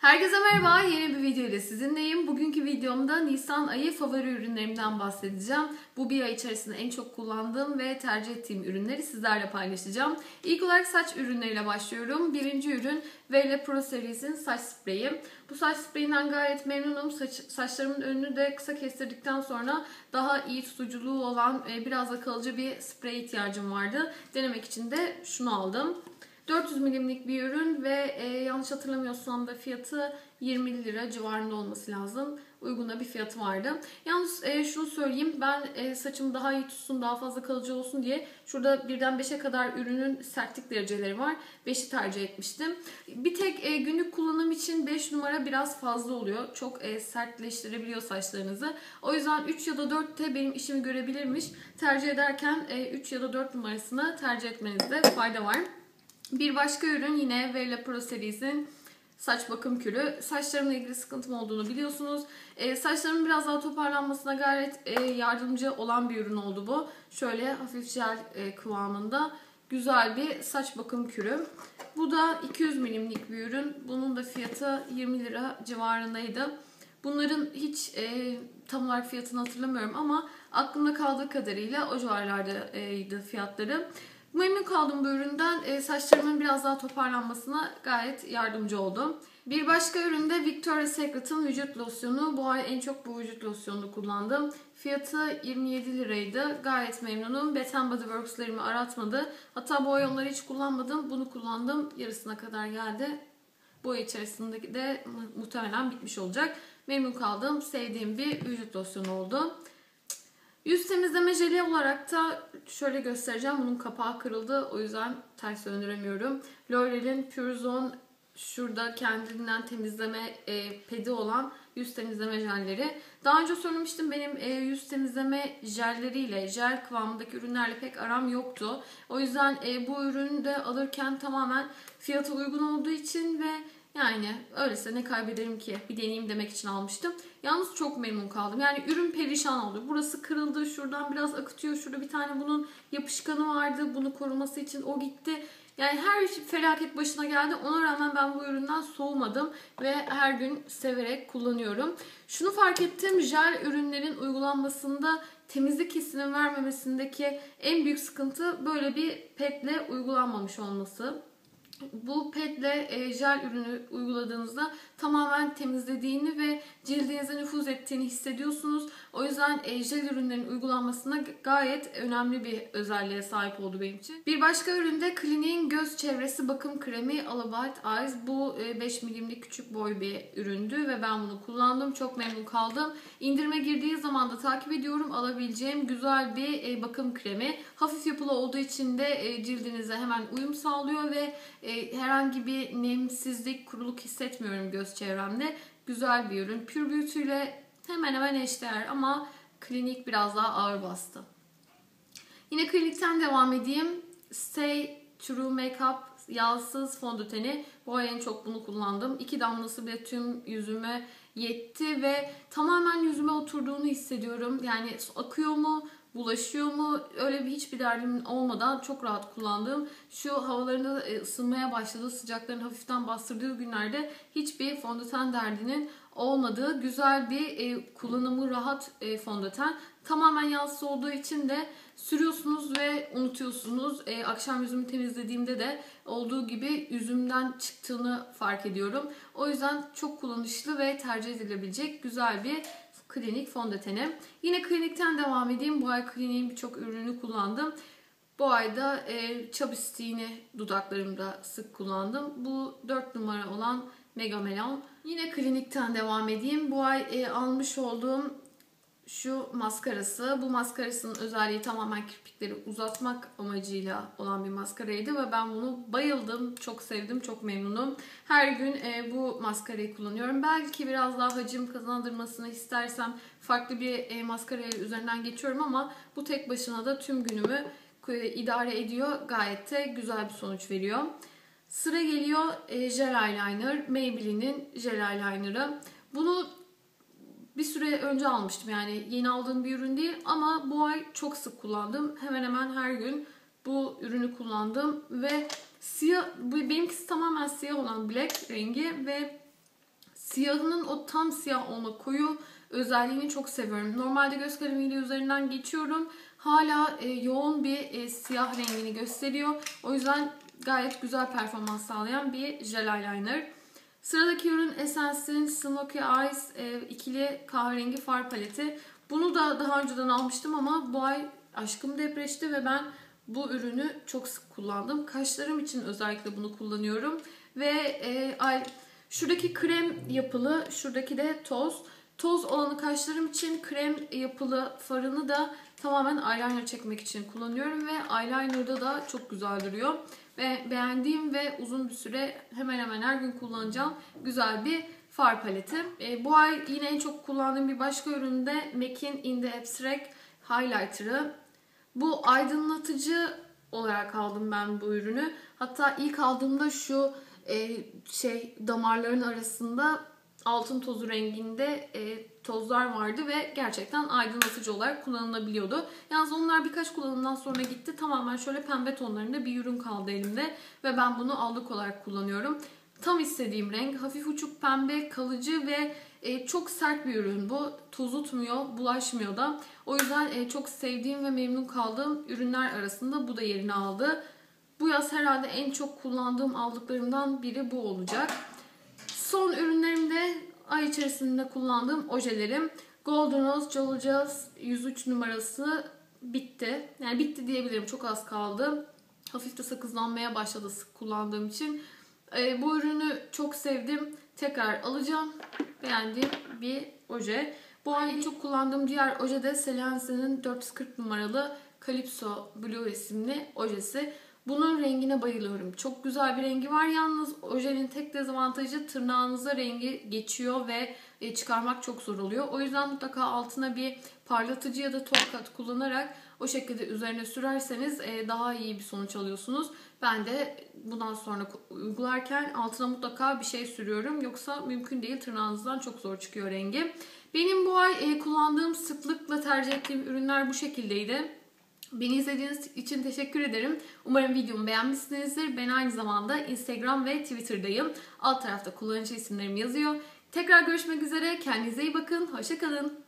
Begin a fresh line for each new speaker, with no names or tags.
Herkese merhaba, yeni bir video ile sizinleyim. Bugünkü videomda Nisan ayı favori ürünlerimden bahsedeceğim. Bu bir ay içerisinde en çok kullandığım ve tercih ettiğim ürünleri sizlerle paylaşacağım. İlk olarak saç ürünleriyle başlıyorum. Birinci ürün Vela Pro Series'in saç spreyi. Bu saç spreyinden gayet memnunum. Saçlarımın önünü de kısa kestirdikten sonra daha iyi tutuculuğu olan biraz da kalıcı bir spreye ihtiyacım vardı. Denemek için de şunu aldım. 400 milimlik bir ürün ve yanlış hatırlamıyorsam da fiyatı 20 lira civarında olması lazım. Uygun da bir fiyatı vardı. Yalnız şunu söyleyeyim, ben saçım daha iyi tutsun, daha fazla kalıcı olsun diye şurada birden 5'e kadar ürünün sertlik dereceleri var. 5'i tercih etmiştim. Bir tek günlük kullanım için 5 numara biraz fazla oluyor. Çok sertleştirebiliyor saçlarınızı. O yüzden 3 ya da 4 de benim işimi görebilirmiş. Tercih ederken 3 ya da 4 numarasını tercih etmenizde fayda var. Bir başka ürün yine Vela Pro Series'in saç bakım kürü. Saçlarımla ilgili sıkıntım olduğunu biliyorsunuz. Saçlarımın biraz daha toparlanmasına gayet yardımcı olan bir ürün oldu bu. Şöyle hafif jel kıvamında güzel bir saç bakım kürü. Bu da 200 milimlik bir ürün. Bunun da fiyatı 20 lira civarındaydı. Bunların hiç tam olarak fiyatını hatırlamıyorum ama aklımda kaldığı kadarıyla o civarlardaydı fiyatları. Memnun kaldım bu üründen. Saçlarımın biraz daha toparlanmasına gayet yardımcı oldu. Bir başka ürün de Victoria's Secret'ın vücut losyonu. Bu ay en çok bu vücut losyonunu kullandım. Fiyatı 27 liraydı. Gayet memnunum. Bath Body Works'lerimi aratmadı. Hatta bu ay onları hiç kullanmadım. Bunu kullandım. Yarısına kadar geldi. Bu ay içerisindeki de muhtemelen bitmiş olacak. Memnun kaldım. Sevdiğim bir vücut losyonu oldu. Yüz temizleme jeli olarak da şöyle göstereceğim. Bunun kapağı kırıldı. O yüzden ters döndüremiyorum. L'Oreal'in Pure Zone şurada kendinden temizleme pedi olan yüz temizleme jelleri. Daha önce söylemiştim, benim yüz temizleme jelleriyle, jel kıvamındaki ürünlerle pek aram yoktu. O yüzden bu ürünü de alırken tamamen fiyatı uygun olduğu için ve yani öyleyse ne kaybederim ki, bir deneyeyim demek için almıştım. Yalnız çok memnun kaldım. Yani ürün perişan oldu. Burası kırıldı, şuradan biraz akıtıyor. Şurada bir tane bunun yapışkanı vardı. Bunu koruması için o gitti. Yani her felaket başına geldi. Ona rağmen ben bu üründen soğumadım ve her gün severek kullanıyorum. Şunu fark ettim, jel ürünlerin uygulanmasında temizlik hissinin vermemesindeki en büyük sıkıntı böyle bir pedle uygulanmamış olması. Bu pedle jel ürünü uyguladığınızda tamamen temizlediğini ve cildinize nüfuz ettiğini hissediyorsunuz. O yüzden jel ürünlerin uygulanmasında gayet önemli bir özelliğe sahip oldu benim için. Bir başka ürün de Clinique'in göz çevresi bakım kremi All About Eyes. Bu 5 milimlik küçük boy bir üründü ve ben bunu kullandım. Çok memnun kaldım. İndirime girdiği zaman da takip ediyorum. Alabileceğim güzel bir bakım kremi. Hafif yapılı olduğu için de cildinize hemen uyum sağlıyor ve herhangi bir nemsizlik, kuruluk hissetmiyorum göz çevremde. Güzel bir ürün. Pure Beauty ile hemen hemen eşdeğer ama Clinique biraz daha ağır bastı. Yine Clinique'ten devam edeyim. Stay True Makeup yağsız fondöteni. Bu ay en çok bunu kullandım. 2 damlası bile tüm yüzüme yetti ve tamamen yüzüme oturduğunu hissediyorum. Yani akıyor mu, bulaşıyor mu, öyle bir hiçbir derdim olmadan çok rahat kullandığım, şu havalarında ısınmaya başladığı, sıcakların hafiften bastırdığı günlerde hiçbir fondöten derdinin olmadığı güzel bir kullanımı rahat fondöten. Tamamen yağsız olduğu için de sürüyorsunuz ve unutuyorsunuz. Akşam yüzümü temizlediğimde de olduğu gibi yüzümden çıktığını fark ediyorum. O yüzden çok kullanışlı ve tercih edilebilecek güzel bir Clinique fondöteni. Yine Clinique'ten devam edeyim. Bu ay Clinique'in birçok ürünü kullandım. Bu ayda Chabustine'i dudaklarımda sık kullandım. Bu 4 numara olan Mega Melon. Yine Clinique'ten devam edeyim. Bu ay almış olduğum şu maskarası. Bu maskarasının özelliği tamamen kirpikleri uzatmak amacıyla olan bir maskaraydı ve ben bunu bayıldım. Çok sevdim, çok memnunum. Her gün bu maskarayı kullanıyorum. Belki biraz daha hacim kazandırmasını istersem farklı bir maskarayla üzerinden geçiyorum ama bu tek başına da tüm günümü idare ediyor. Gayet de güzel bir sonuç veriyor. Sıra geliyor Gel Eyeliner. Maybelline'in Gel Eyeliner'ı. Bunu bir süre önce almıştım, yani yeni aldığım bir ürün değil ama bu ay çok sık kullandım. Hemen hemen her gün bu ürünü kullandım ve siyah, benimkisi tamamen siyah olan black rengi ve siyahının o tam siyah olma, koyu özelliğini çok seviyorum. Normalde göz kalemiyle üzerinden geçiyorum. Hala yoğun bir siyah rengini gösteriyor. O yüzden gayet güzel performans sağlayan bir jel eyeliner. Sıradaki ürün Essence'in Smoky Eyes ikili kahverengi far paleti. Bunu da daha önceden almıştım ama bu ay aşkım depreşti ve ben bu ürünü çok sık kullandım. Kaşlarım için özellikle bunu kullanıyorum. Ve şuradaki krem yapılı, şuradaki de toz. Toz olanı kaşlarım için, krem yapılı farını da tamamen eyeliner çekmek için kullanıyorum. Ve eyeliner'da da çok güzel duruyor. Ve beğendiğim ve uzun bir süre hemen hemen her gün kullanacağım güzel bir far paleti. Bu ay yine en çok kullandığım bir başka ürün de MAC'in In The Abstract Highlighter'ı. Bu aydınlatıcı olarak aldım ben bu ürünü. Hatta ilk aldığımda şu damarların arasında altın tozu renginde tozlar vardı ve gerçekten aydınlatıcı olarak kullanılabiliyordu. Yalnız onlar birkaç kullanımdan sonra gitti. Tamamen şöyle pembe tonlarında bir ürün kaldı elimde ve ben bunu allık olarak kullanıyorum. Tam istediğim renk. Hafif uçuk pembe, kalıcı ve çok sert bir ürün bu. Tozutmuyor, bulaşmıyor da. O yüzden çok sevdiğim ve memnun kaldığım ürünler arasında bu da yerini aldı. Bu yaz herhalde en çok kullandığım aldıklarımdan biri bu olacak. Son ürünlerim de ay içerisinde kullandığım ojelerim. Golden Rose Jolly 103 numarası bitti. Yani bitti diyebilirim. Çok az kaldı. Hafif de sakızlanmaya başladı sık kullandığım için. Bu ürünü çok sevdim. Tekrar alacağım. Beğendiğim bir oje. Bu ay en çok kullandığım diğer oje de Selencie'nin 440 numaralı Calypso Blue isimli ojesi. Bunun rengine bayılıyorum. Çok güzel bir rengi var. Yalnız ojenin tek dezavantajı tırnağınıza rengi geçiyor ve çıkarmak çok zor oluyor. O yüzden mutlaka altına bir parlatıcı ya da top kat kullanarak o şekilde üzerine sürerseniz daha iyi bir sonuç alıyorsunuz. Ben de bundan sonra uygularken altına mutlaka bir şey sürüyorum. Yoksa mümkün değil. Tırnağınızdan çok zor çıkıyor rengi. Benim bu ay kullandığım, sıklıkla tercih ettiğim ürünler bu şekildeydi. Beni izlediğiniz için teşekkür ederim. Umarım videomu beğenmişsinizdir. Ben aynı zamanda Instagram ve Twitter'dayım. Alt tarafta kullanıcı isimlerim yazıyor. Tekrar görüşmek üzere. Kendinize iyi bakın. Hoşça kalın.